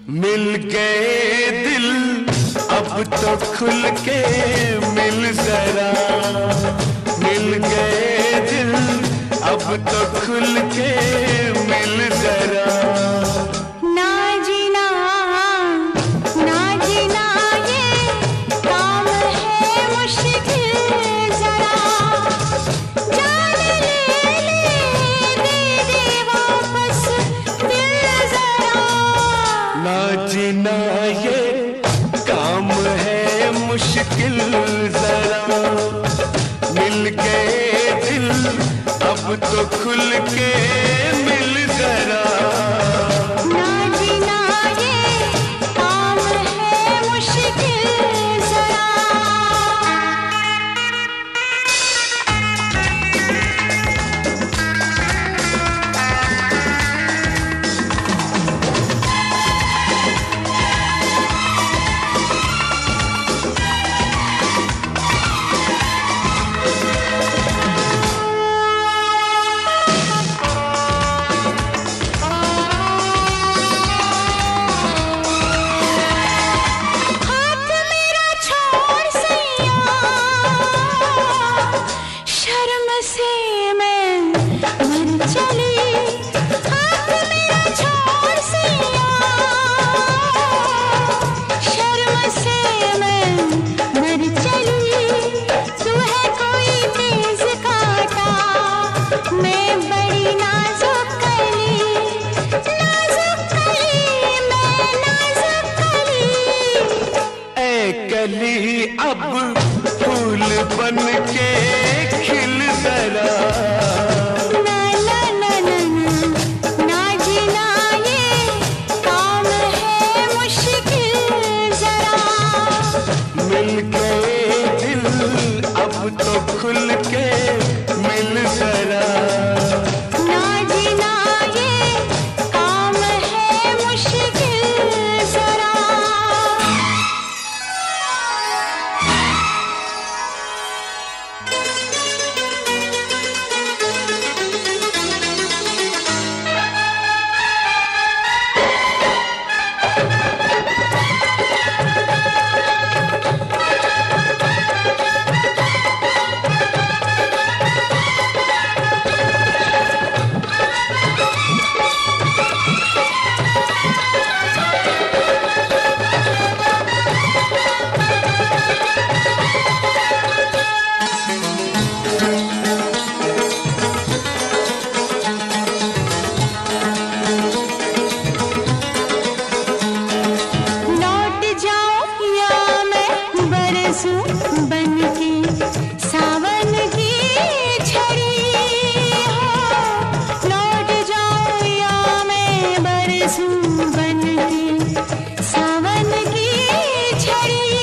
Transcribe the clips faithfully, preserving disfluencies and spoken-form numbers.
मिल गए दिल अब तो खुल के मिल जरा, मिल गए दिल अब तो खुल के मिल जरा। ना जीना ना जीना ये काम है मुश्किल जरा, जान ले ले दे दे वापस दिल जरा। ना जीना ये काम है मुश्किल जरा, मिल गए दिल अब तो खुल के मिल जरा। ना जीना ये काम है मुश्किल जरा। कली अब फूल बन के खिल जरा। ना ना ना ना ना ना जीना ये काम है मुश्किल जरा, मिल गए दिल अब तो खुल के मिल जरा। ना जीना ये काम है मुश्किल जरा। बन के सावन की छड़ी हो, लौट जाऊं या मैं बरसूं बन के सावन की छड़ी।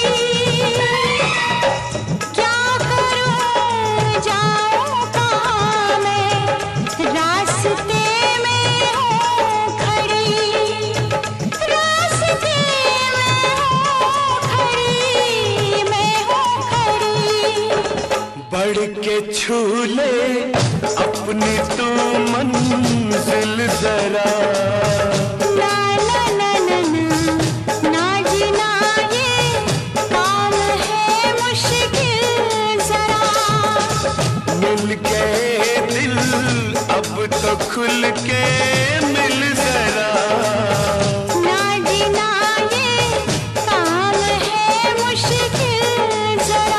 क्या करूं जाऊं कहाँ मैं, रास्ते में हूँ खड़ी, रास्ते में हूँ खड़ी, मैं हूँ खड़ी। बढ़ के छू ले अपनी तू मंजिल जरा। ना ना ना ना ना ना जीना ये काम है मुश्किल जरा, मिल गए दिल अब तो खुल के मिल जरा। ना जीना ये काम है मुश्किल जरा।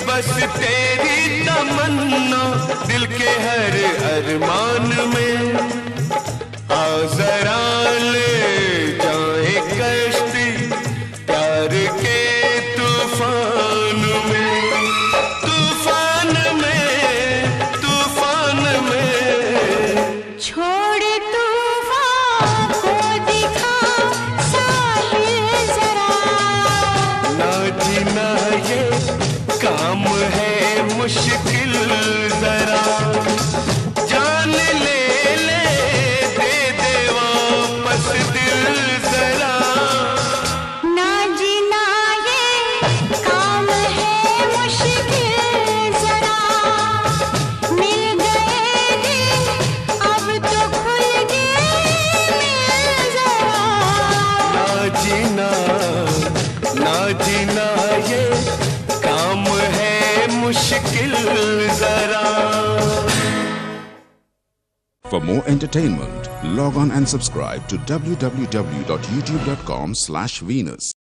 बस तेरी तमन्ना दिल के हर अरमान में। आ जरा ले जाए कश्ती प्यार के तूफान में, तूफान में, तूफान में। छोड़ तूफान को दिखा साहिल जरा, ना जीना ये काम है मुश्किल जरा। जान ले ले दे दे वापस दिल जरा। ना जीना ये काम है मुश्किल जरा। मिल गए दिन अब तो खुल गए मिल जरा। ना जीना ना जीना ये काम है मुश्किल जरा। For more entertainment, log on and subscribe to w w w dot youtube dot com slash Venus.